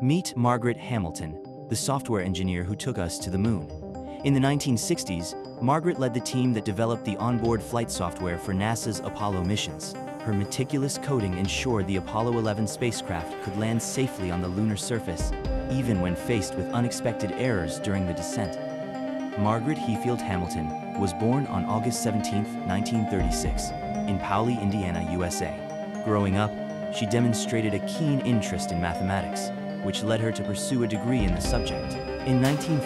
Meet Margaret Hamilton, the software engineer who took us to the moon. In the 1960s, Margaret led the team that developed the onboard flight software for NASA's Apollo missions. Her meticulous coding ensured the Apollo 11 spacecraft could land safely on the lunar surface, even when faced with unexpected errors during the descent. Margaret Hamilton was born on August 17, 1936, in Paoli, Indiana, USA. Growing up, she demonstrated a keen interest in mathematics, which led her to pursue a degree in the subject. In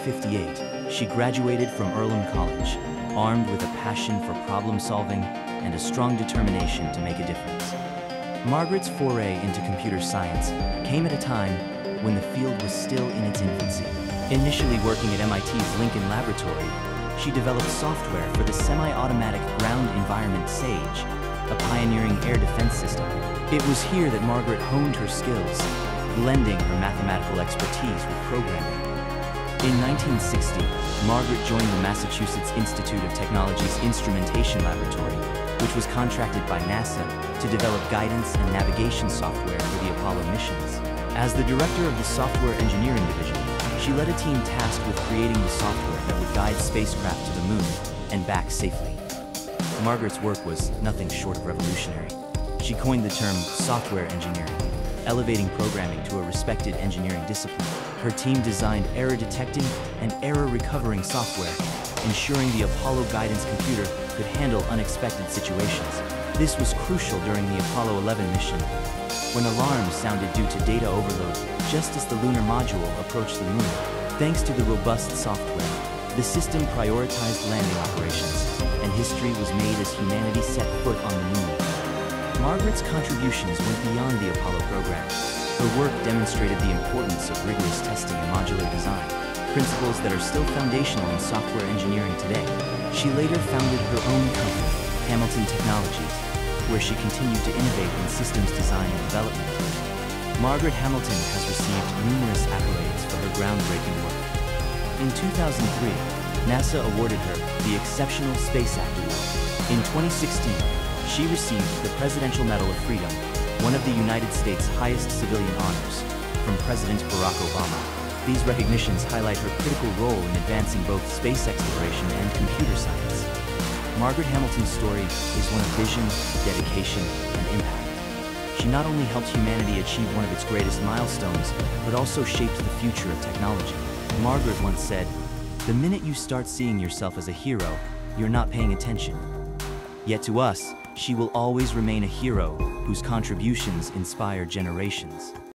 1958, she graduated from Earlham College, armed with a passion for problem solving and a strong determination to make a difference. Margaret's foray into computer science came at a time when the field was still in its infancy. Initially working at MIT's Lincoln Laboratory, she developed software for the semi-automatic ground environment SAGE, a pioneering air defense system. It was here that Margaret honed her skills, blending her mathematical expertise with programming. In 1960, Margaret joined the Massachusetts Institute of Technology's Instrumentation Laboratory, which was contracted by NASA to develop guidance and navigation software for the Apollo missions. As the director of the Software Engineering Division, she led a team tasked with creating the software that would guide spacecraft to the moon and back safely. Margaret's work was nothing short of revolutionary. She coined the term software engineering, elevating programming to a respected engineering discipline. Her team designed error-detecting and error-recovering software, ensuring the Apollo guidance computer could handle unexpected situations. This was crucial during the Apollo 11 mission, when alarms sounded due to data overload just as the lunar module approached the moon. Thanks to the robust software, the system prioritized landing operations, and history was made as humanity set foot on the moon. Margaret's contributions went beyond the Apollo program. Her work demonstrated the importance of rigorous testing and modular design, principles that are still foundational in software engineering today. She later founded her own company, Hamilton Technologies, where she continued to innovate in systems design and development. Margaret Hamilton has received numerous accolades for her groundbreaking work. In 2003, NASA awarded her the Exceptional Space Act Award. In 2016, she received the Presidential Medal of Freedom, one of the United States' highest civilian honors, from President Barack Obama. These recognitions highlight her critical role in advancing both space exploration and computer science. Margaret Hamilton's story is one of vision, dedication, and impact. She not only helped humanity achieve one of its greatest milestones, but also shaped the future of technology. Margaret once said, "The minute you start seeing yourself as a hero, you're not paying attention." Yet to us, she will always remain a hero whose contributions inspire generations.